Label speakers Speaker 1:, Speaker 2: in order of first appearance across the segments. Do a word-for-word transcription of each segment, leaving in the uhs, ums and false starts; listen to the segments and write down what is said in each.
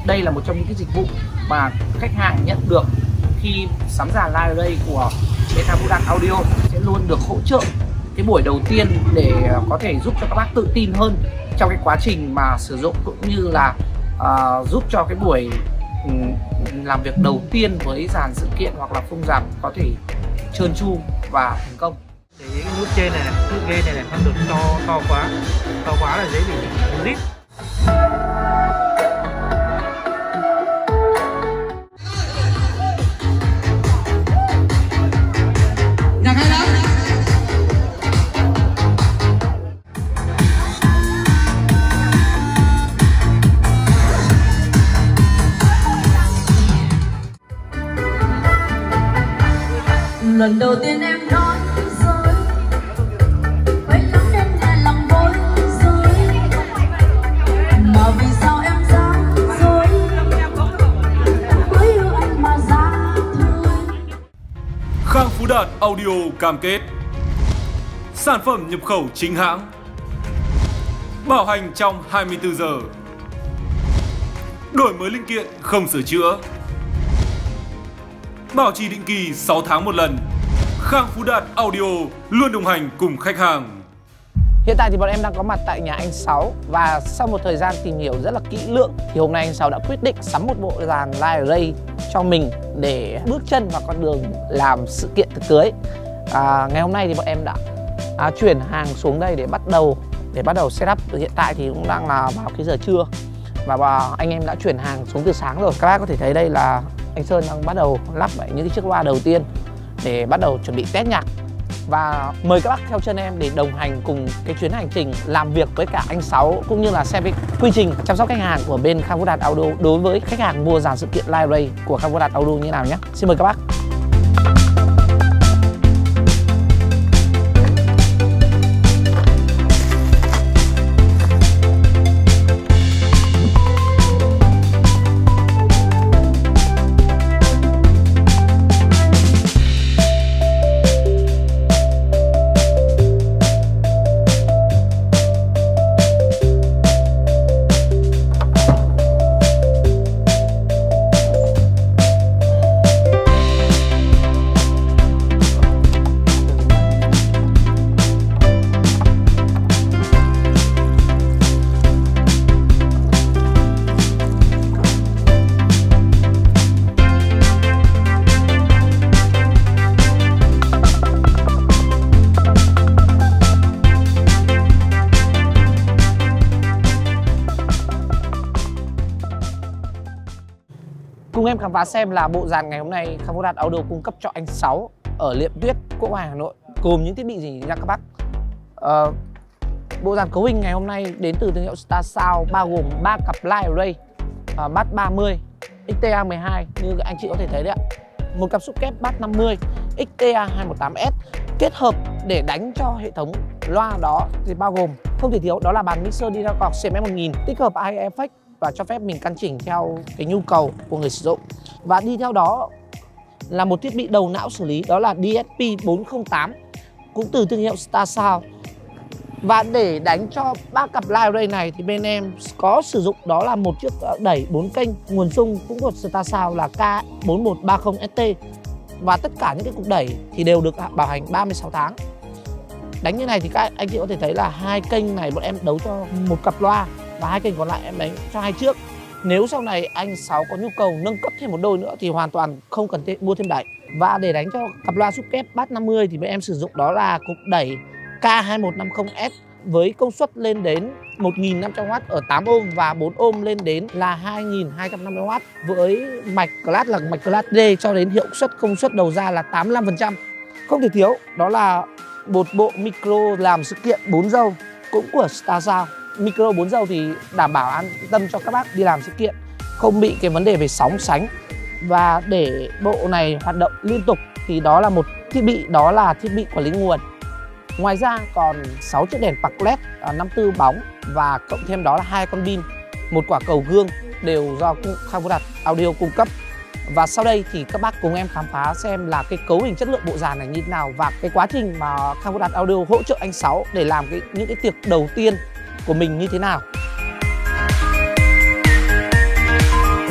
Speaker 1: Đây là một trong những cái dịch vụ mà khách hàng nhận được khi sắm dàn live array của bên Kha Vu Đạt Audio, sẽ luôn được hỗ trợ cái buổi đầu tiên để có thể giúp cho các bác tự tin hơn trong cái quá trình mà sử dụng, cũng như là uh, giúp cho cái buổi um, làm việc đầu tiên với dàn sự kiện hoặc là khung dàn có thể trơn tru và thành công.
Speaker 2: Để ý cái nút trên này, này nút gain này này không được to to quá, to quá là dễ bị rít.
Speaker 3: Lần đầu tiên em nói rồi, quên lắm nên nghe lòng bối rối, mà vì sao em dám dối, mới yêu anh mà ra thôi.
Speaker 4: Kha Vu Đạt Audio cam kết sản phẩm nhập khẩu chính hãng, bảo hành trong hai mươi tư giờ, đổi mới linh kiện không sửa chữa, bảo trì định kỳ sáu tháng một lần. Kha Vu Đạt Audio luôn đồng hành cùng khách hàng.
Speaker 1: Hiện tại thì bọn em đang có mặt tại nhà anh Sáu, và sau một thời gian tìm hiểu rất là kỹ lưỡng thì hôm nay anh Sáu đã quyết định sắm một bộ dàn live array cho mình để bước chân vào con đường làm sự kiện tiệc cưới. À, ngày hôm nay thì bọn em đã à, chuyển hàng xuống đây để bắt đầu để bắt đầu setup. Hiện tại thì cũng đang là vào cái giờ trưa, và, và anh em đã chuyển hàng xuống từ sáng rồi. Các bác có thể thấy đây là anh Sơn đang bắt đầu lắp những cái chiếc loa đầu tiên để bắt đầu chuẩn bị test nhạc. Và mời các bác theo chân em để đồng hành cùng cái chuyến hành trình làm việc với cả anh Sáu, cũng như là xem cái quy trình chăm sóc khách hàng của bên Kha Vu Đạt Audio đối với khách hàng mua dàn sự kiện live array của Kha Vu Đạt Audio như thế nào nhé. Xin mời các bác. Cùng em khám phá xem là bộ dàn ngày hôm nay Kha Vu Đạt Audio cung cấp cho anh Sáu ở Liệm Tuyết, Quốc Oai, Hà Nội gồm những thiết bị gì nha các bác. Ờ, bộ dàn cấu hình ngày hôm nay đến từ thương hiệu Star Sound, bao gồm ba cặp live array uh, bass ba mươi, X T A mười hai như anh chị có thể thấy đấy ạ, một cặp xúc kép bass năm mươi, X T A hai một tám S kết hợp để đánh cho hệ thống loa đó thì bao gồm không thể thiếu đó là bàn mixer đi theo cọc C M F một nghìn tích hợp i Effect và cho phép mình căn chỉnh theo cái nhu cầu của người sử dụng. Và đi theo đó là một thiết bị đầu não xử lý, đó là D S P bốn không tám cũng từ thương hiệu Star Sound. Và để đánh cho ba cặp live array này thì bên em có sử dụng đó là một chiếc đẩy bốn kênh nguồn xung cũng của Star Sound là K bốn một ba không S T, và tất cả những cái cục đẩy thì đều được bảo hành ba mươi sáu tháng. Đánh như này thì các anh chị có thể thấy là hai kênh này bọn em đấu cho một cặp loa, và hai kênh còn lại em đánh cho hai chiếc. Nếu sau này anh Sáu có nhu cầu nâng cấp thêm một đôi nữa thì hoàn toàn không cần mua thêm đẩy. Và để đánh cho cặp loa xúc kép bass năm mươi thì bên em sử dụng đó là cục đẩy K hai một năm không S với công suất lên đến một nghìn năm trăm oát ở tám ôm và bốn ôm lên đến là hai nghìn hai trăm năm mươi oát, với mạch class là mạch class D cho đến hiệu suất công suất đầu ra là tám mươi lăm phần trăm. Không thể thiếu đó là một bộ micro làm sự kiện bốn dâu cũng của Star Sound. Micro bốn dâu thì đảm bảo an tâm cho các bác đi làm sự kiện, không bị cái vấn đề về sóng sánh. Và để bộ này hoạt động liên tục thì đó là một thiết bị, đó là thiết bị quản lý nguồn. Ngoài ra còn sáu chiếc đèn pạc led năm mươi tư bóng và cộng thêm đó là hai con pin, một quả cầu gương đều do Kha Vu Đạt Audio cung cấp. Và sau đây thì các bác cùng em khám phá xem là cái cấu hình chất lượng bộ dàn này như thế nào và cái quá trình mà Kha Vu Đạt Audio hỗ trợ anh Sáu để làm cái những cái tiệc đầu tiên của mình như thế nào.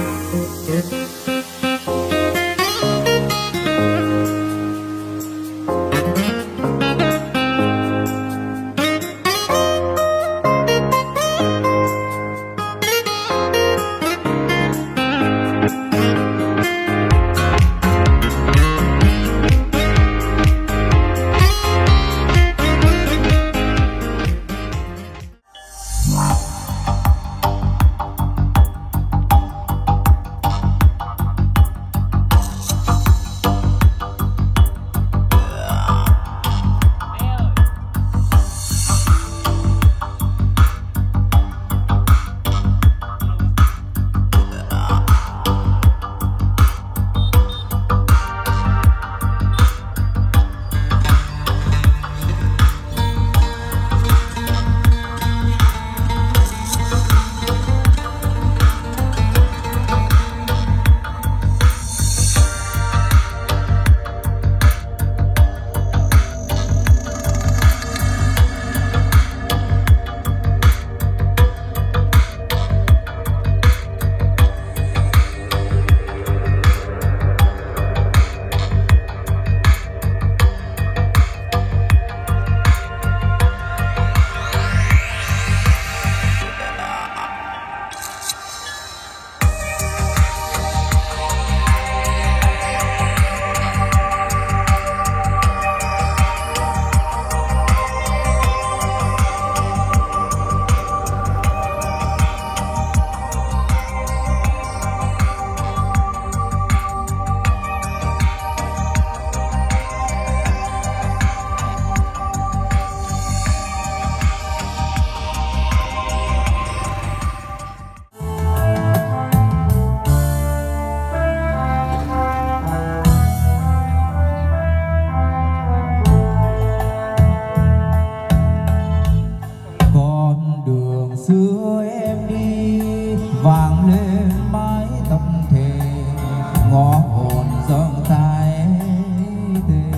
Speaker 5: mái tóc thề ngõ hồn dâng tay thề.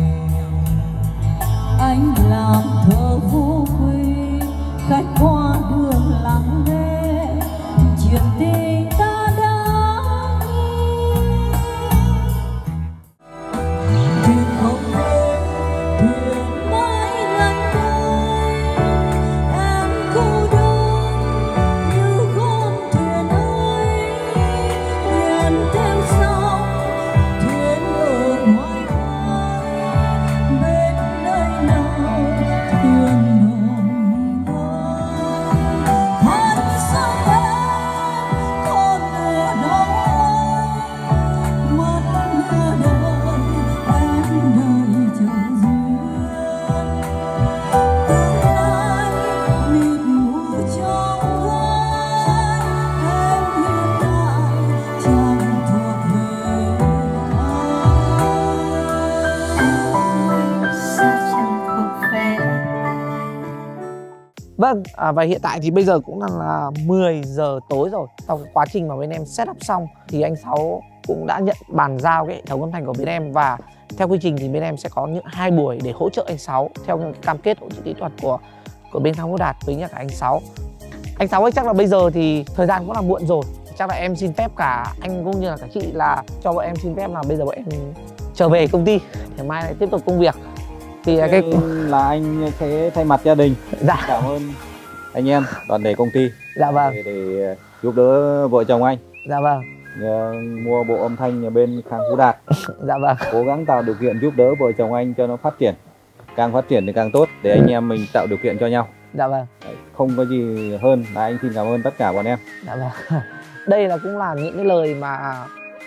Speaker 3: Anh làm thơ vô quê khách qua đường lặng nghe chuyện tình ta đã thuyền không về thuyền mãi lạnh đôi em cô đơn như con thuyền ơi thuyền theo sóng thuyền ở ngoài khơi bên nơi nào thuyền nồng hát sao em con mưa nỗi mất mưa đời em đợi chờ duyên tương lai mịt mù trong vai em hiện tại chẳng thuộc về ai sao chẳng thuộc về.
Speaker 1: Vâng, à, và hiện tại thì bây giờ cũng đang là mười giờ tối rồi. Trong quá trình mà bên em setup xong thì anh Sáu cũng đã nhận bàn giao cái hệ thống âm thanh của bên em. Và theo quy trình thì bên em sẽ có những hai buổi để hỗ trợ anh Sáu theo những cái cam kết hỗ trợ kỹ thuật của của bên Khang Phúc Đạt với cả anh Sáu. Anh Sáu ơi, chắc là bây giờ thì thời gian cũng là muộn rồi. Chắc là em xin phép cả anh cũng như là cả chị là cho bọn em xin phép là bây giờ bọn em trở về công ty để mai lại tiếp tục công việc. Thì
Speaker 6: Thế
Speaker 1: cái
Speaker 6: là anh sẽ thay mặt gia đình
Speaker 1: dạ
Speaker 6: cảm ơn anh em đoàn thể công ty
Speaker 1: dạ vâng
Speaker 6: để, để giúp đỡ vợ chồng anh
Speaker 1: dạ vâng
Speaker 6: nhờ, mua bộ âm thanh nhà bên Khang Phúc Đạt,
Speaker 1: dạ vâng
Speaker 6: cố gắng tạo điều kiện giúp đỡ vợ chồng anh cho nó phát triển, càng phát triển thì càng tốt để anh em mình tạo điều kiện cho nhau.
Speaker 1: dạ vâng
Speaker 6: Đấy, không có gì hơn là anh xin cảm ơn tất cả bọn em.
Speaker 1: dạ vâng. Đây là cũng là những cái lời mà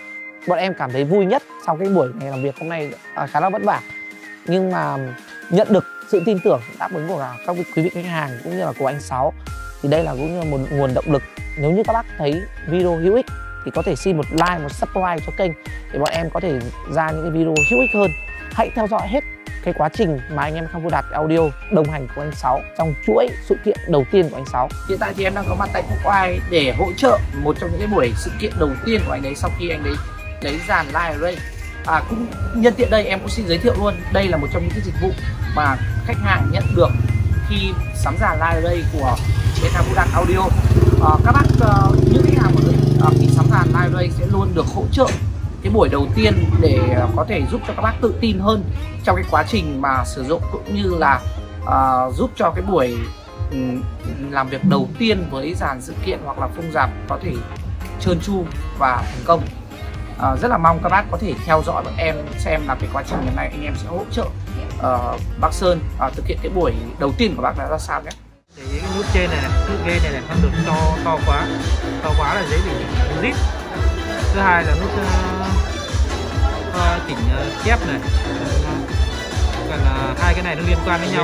Speaker 1: bọn em cảm thấy vui nhất sau cái buổi ngày làm việc hôm nay, à, khá là vất vả nhưng mà nhận được sự tin tưởng đáp ứng của các quý vị khách hàng cũng như là của anh Sáu thì đây là cũng như là một nguồn động lực. Nếu như các bác thấy video hữu ích thì có thể xin một like, một subscribe cho kênh để bọn em có thể ra những cái video hữu ích hơn. Hãy theo dõi hết cái quá trình mà anh em Khang Phúc Đạt Audio đồng hành của anh Sáu trong chuỗi sự kiện đầu tiên của anh Sáu. Hiện tại thì em đang có mặt tại Quốc Oai để hỗ trợ một trong những cái buổi sự kiện đầu tiên của anh ấy sau khi anh ấy lấy dàn live array. À, cũng nhân tiện đây em cũng xin giới thiệu luôn, đây là một trong những cái dịch vụ mà khách hàng nhận được khi sắm dàn live array của bên Khang Phúc Đạt Audio. À, các bác uh, những khách hàng của mình uh, khi sắm dàn live array sẽ luôn được hỗ trợ cái buổi đầu tiên để uh, có thể giúp cho các bác tự tin hơn trong cái quá trình mà sử dụng, cũng như là uh, giúp cho cái buổi um, làm việc đầu tiên với dàn sự kiện hoặc là phông rạp có thể trơn tru và thành công. À, rất là mong các bác có thể theo dõi bọn em xem là cái quá trình ngày nay anh em sẽ hỗ trợ uh, bác Sơn uh, thực hiện cái buổi đầu tiên của bác là ra sao nhé.
Speaker 2: Để ý cái nút trên này này, nút ghê này này không được to to quá, to quá là dễ bị rít. Thứ hai là nút uh, uh, chỉnh uh, chép này, còn uh, hai cái này nó liên quan với nhau.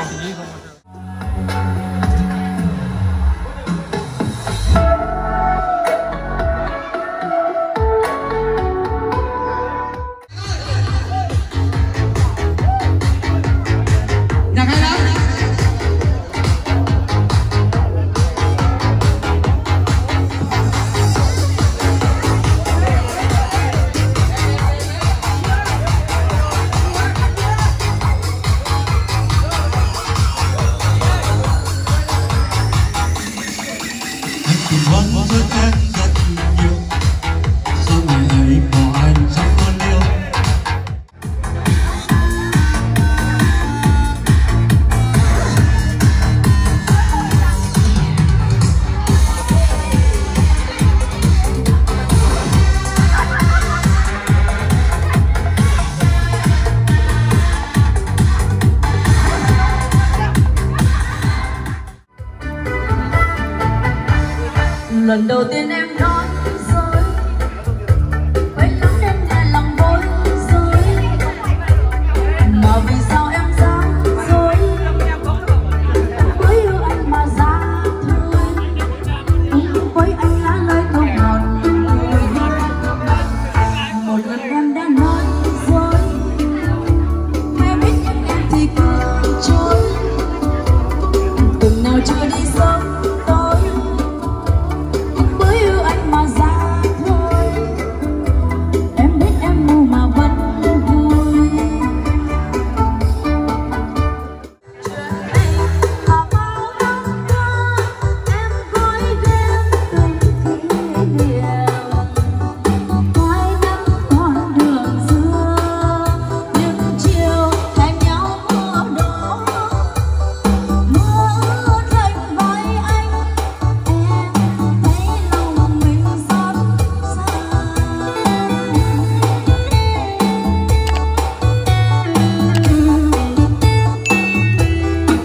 Speaker 3: Lần đầu tiên em